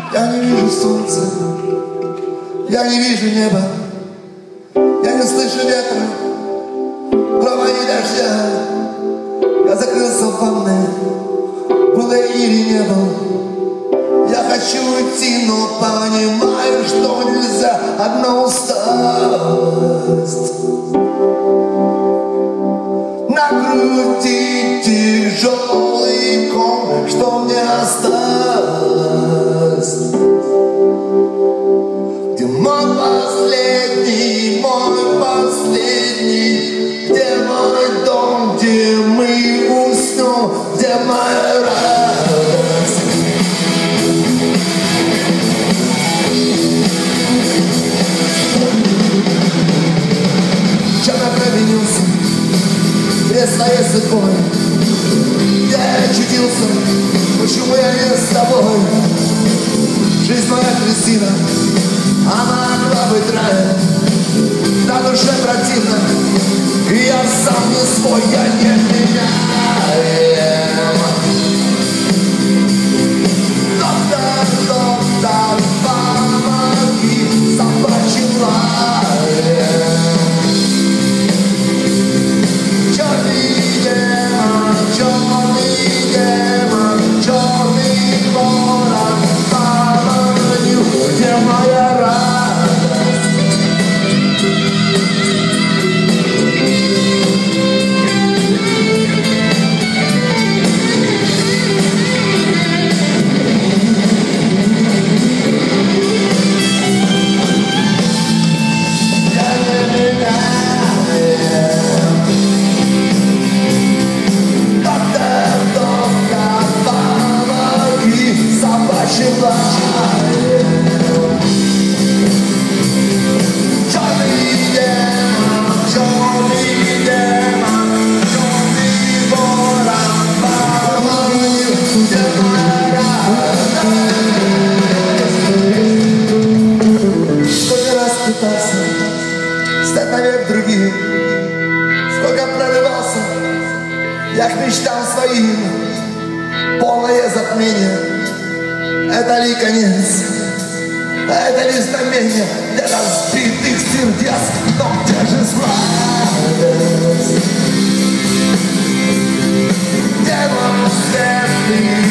Я не вижу солнца, я не вижу неба, я не слышу ветра, грома и дождя. Я закрылся в ванной, был я или не был. Я хочу уйти, но понимаю, что нельзя. Одна усталость на груди, тяжелый ком, что мне осталось. Где мой последний, где мой дом, где мы уснем, где моя радость. Чем я провинился, где своей судьбой, где я очутился, почему я не с тобой? Жизнь моя Кристина, она кровь травит, на душе противно, и я сам не свой, я не меняем. Доктор, доктор, помоги, собачий лаем. Черный демон, черный ворон, помоги, где моя радость? Стать навек другим, сколько прорывался я к мечтам своим. Полное затмение, это ли конец, это ли знамение для разбитых сердец, но где же сладость? Где мой светлый